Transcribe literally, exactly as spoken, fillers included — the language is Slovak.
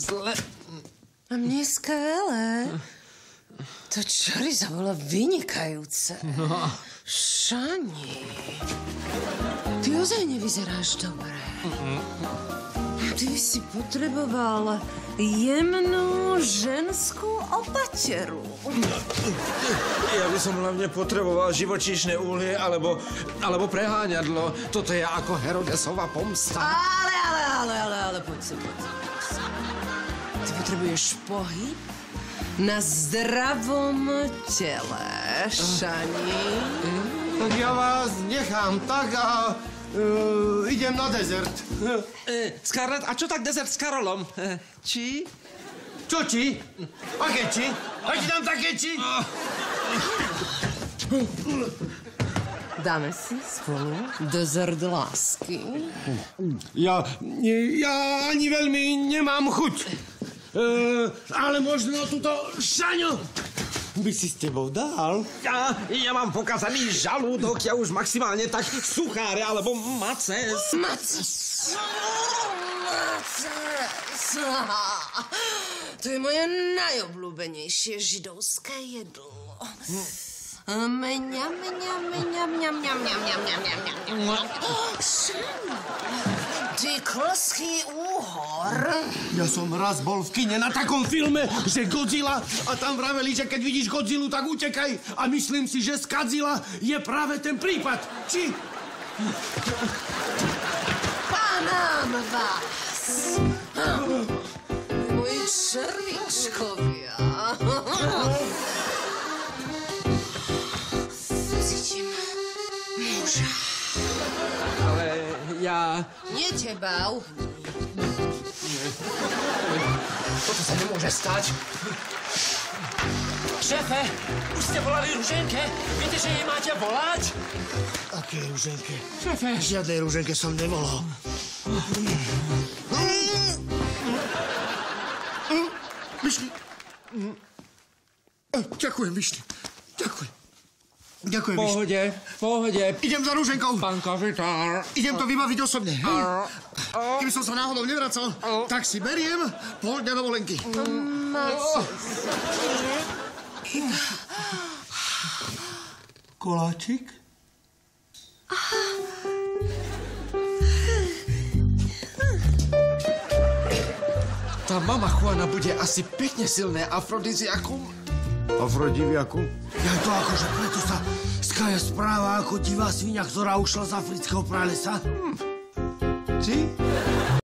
zle. A mne skvelé. To chorizo bolo vynikajúce. No. Šani, ty ozaj nevyzeráš dobre. Ty si potreboval jemnú ženskú opateru. Ja by som hlavne potreboval živočíšne uhlie alebo, alebo preháňadlo. Toto je ako Herodesova pomsta. Ale, ale, ale, ale, ale, poď sa, poď sa. Ty potrebuješ pohyb na zdravom tele, Šani. Tak ja vás nechám tak a uh, idem na dezert. E, Scarlett, a čo tak dezert s Karolom? E, či? Čo či? Aké či? A ti dám také či? Dáme si spolu dezert lásky. Ja, ja ani veľmi nemám chuť. Uh, ale možno túto Šaňo by si s tebou dal. Ja, ja mám pokazaný žalúdok, ja už maximálne tak sucháre alebo maces. Maces. Maces. To je moje najobľúbenejšie židovské jedlo. Mňam, mňam, mňam, mňam, mňam, mňam, mňam, mňam, mňam, mňam. Šani, ty klský úhor. Ja som raz bol v kine na takom filme, že Godzilla a tam vraveli, že keď vidíš Godzillu, tak utekaj. A myslím si, že z Godzilla je práve ten prípad. Či? Pánám vás. Moji červíčkovia. Cítim muža. Ale ja... Nie teba, Toto sa nemôže stať. Šéfe, už ste volali Ruženke? Viete, že jej máte volať? Aké Ruženke? Šéfe. Žiadnej Ruženke som nevolal. Vyšli. Ďakujem, vyšli. Ďakujem. Ďakujem, vyšli. Pohode, pohode. Idem za Ruženkou. Pán kapitán. Idem to vybaviť osobne. Hej? Keby som sa náhodou nevracal, tak si beriem pol dňa dovolenky. Koláčik? Tá mama Juana bude asi pekne silné afrodiziakum. Afrodiziakum? Ja to akože preto sa Skaja správa ako divá svinia, ktorá ušla z afrického pralesa. Hm. Či?